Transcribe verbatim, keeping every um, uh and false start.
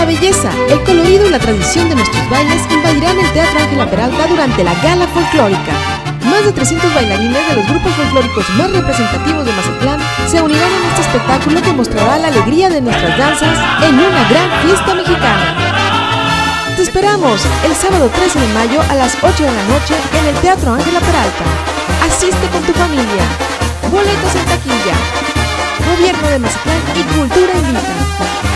La belleza, el colorido y la tradición de nuestros bailes invadirán el Teatro Ángela Peralta durante la Gala Folclórica. Más de trescientos bailarines de los grupos folclóricos más representativos de Mazatlán se unirán en este espectáculo que mostrará la alegría de nuestras danzas en una gran fiesta mexicana. Te esperamos el sábado trece de mayo a las ocho de la noche en el Teatro Ángela Peralta. Asiste con tu familia. Boletos en taquilla. Gobierno de Mazatlán y Cultura Invita.